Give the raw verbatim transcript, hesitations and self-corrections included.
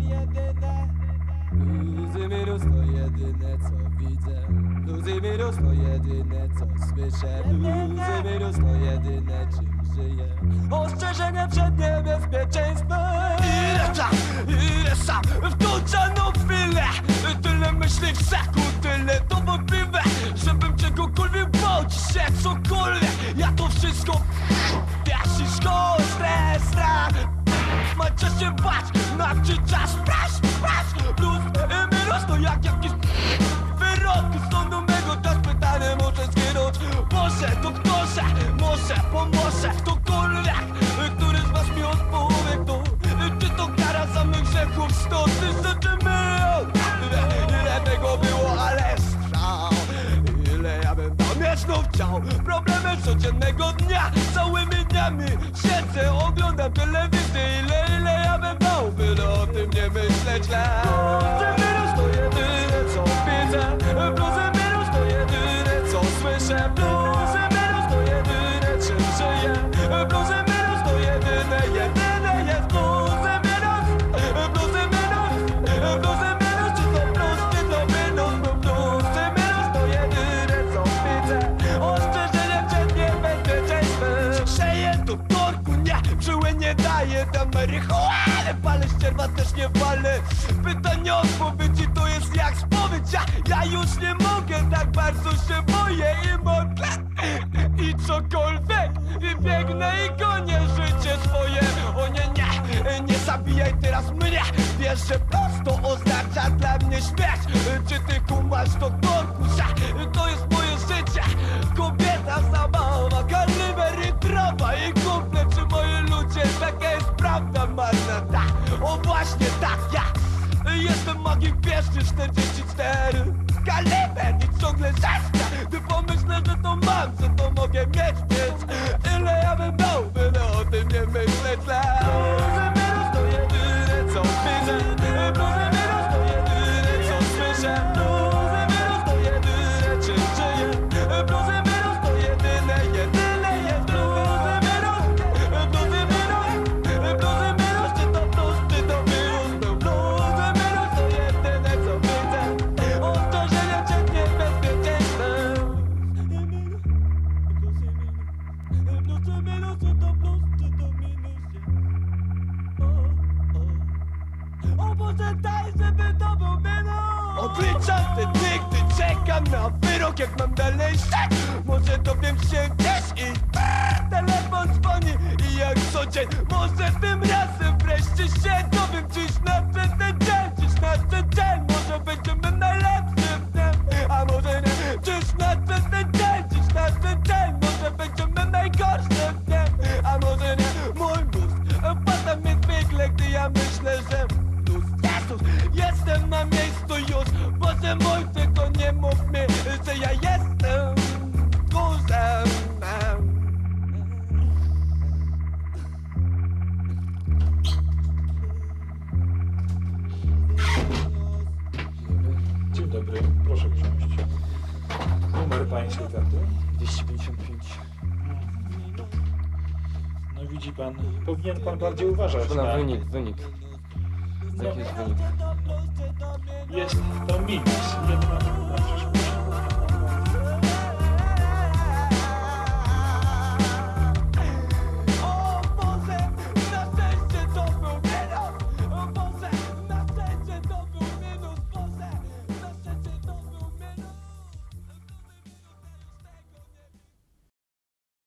jedyne. Plus i minus to jedyne co widzę. Plus i minus to jedyne co słyszę. Plus i minus to jedyne czym żyję. Ostrzeżenie przed niebezpieczeństwem. Ile czas, ile sam wtłuczoną chwilę. Tyle myśli w sekund, tyle to wątpliwe. Żebym czegokolwiek bał się cokolwiek. Ja to wszystko wiesz i szkoła, stres, strach. Ma czas się bać, nadczy czas, sprawdź, sprawdź. Plus i minus to jak jakiś wyrok sądu mego. Teraz pytanie może zginąć. Może doktorze, może pomoże ktokolwiek, który z was mi odpowie. Kto, czy to kara samych grzechów sto tysięcy milion. Ile, ile tego było, ale strzał. Ile ja bym dał mieć znów chciał. Problemy codziennego dnia, całymi dniami siedzę, oglądam telewizję. Ile, ile ja bym dał, byle o tym nie myśleć źle. Plus i minus to jedyne co widzę. Plus i minus to jedyne co słyszę. Plus i minus to jedyne czym żyję. Plus i minus to jedyne, jedyne jest. Plus i minus, plus i minus, plus i minus. Czy to plus, czy to minus, bo plus i minus to jedyne co widzę. Ostrzeżenie przed niebezpieczeństwem. Grzeję do torku, nie, żyły nie daje. Tam marihuany, palę ścierwa też nie walę. Pytanie odpowiedzi to jest jak spowiedź. Ja, ja już nie mogę, tak bardzo się boję i modlę. I cokolwiek, i biegnę i gonię życie swoje. O nie, nie, nie zabijaj teraz mnie. Wiesz, że prosto oznacza dla mnie śmierć. Czy ty kumasz to torku, że to jest moje życie. Kobieta, zabawa, kaliber i trawa. I kumple, czy moi ludzie, taka jest prawda marna. Tak, o właśnie tak, ja jestem magiem pieszczy czterdzieści cztery. Kaliber i ciągle żeszcza. Gdy pomyślę, że to mam, że to mogę mieć, więc ile ja bym dał, byle o tym nie myśleć źle. Plus i minus to jedyne co widzę. Plus i minus to jedyne co słyszę. Plus i minus to jedyne czym żyję. Plus i minus to jedyne, jedyne jest. Plus i minus, plus i minus, plus i minus. Czy to plus, czy to minus. Plus i minus to jedyne co widzę. Ostrzeżenie przed niebezpieczeństwem. Plus i minus, czy to plus, czy to minus. O, o. O Boże, daj, żeby to był minus. Odliczam te dni, gdy czekam na wyrok. Jak mam dalej szedł, może dowiem się gdzieś. I telefon dzwoni i jak co dzień. Może tym razem wreszcie się dowiem. Dziś nadszedł ten dzień, dziś nadszedł dzień. Może będziemy najlepszym dniem, a może nie. Dziś nadszedł ten dzień, dziś nadszedł dzień. Może będziemy najgorszym dniem, a może nie. Mój mózg pada mnie zwykle, gdy ja myślę, że plus Jezus, jestem na miejscu już. Boże mój, tylko nie mów mi, że ja jestem tchórzem. Dzień dobry, proszę wsiąść. Numer pańskiej karty? dwieście pięćdziesiąt pięć. No widzi pan, powinien pan bardziej uważać To na na... wynik, wynik. Jaki jest wynik? Jest to minus. Jedna